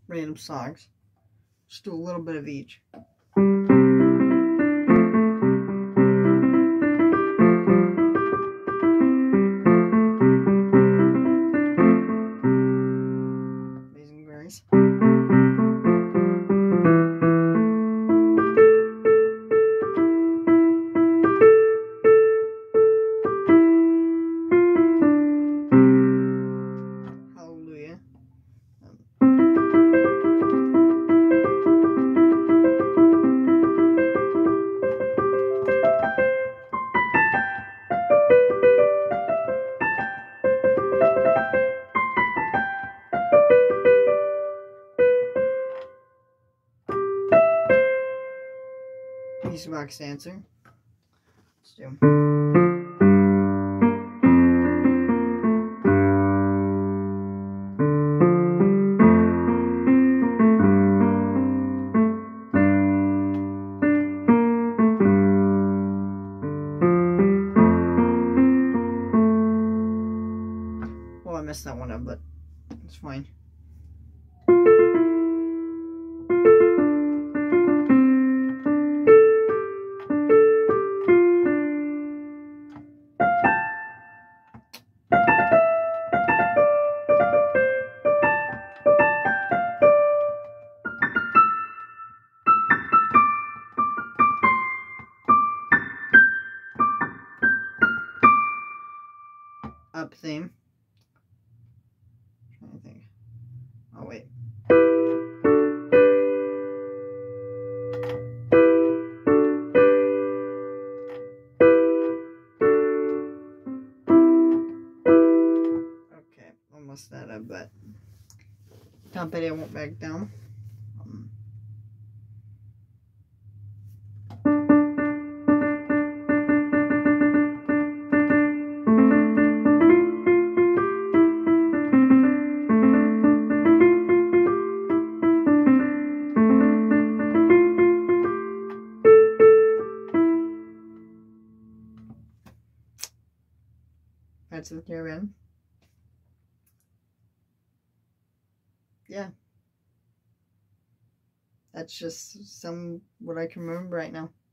random songs. Just do a little bit of each. Amazing Grace. Hallelujah. Music Box Dancer. Let's do. Well, I messed that one up, but it's fine. Up theme. I'm trying to think. Oh, wait. Okay, almost that up, but Tom Petty, I Won't Back Down. Pirates of the Caribbean. Yeah. That's just what I can remember right now.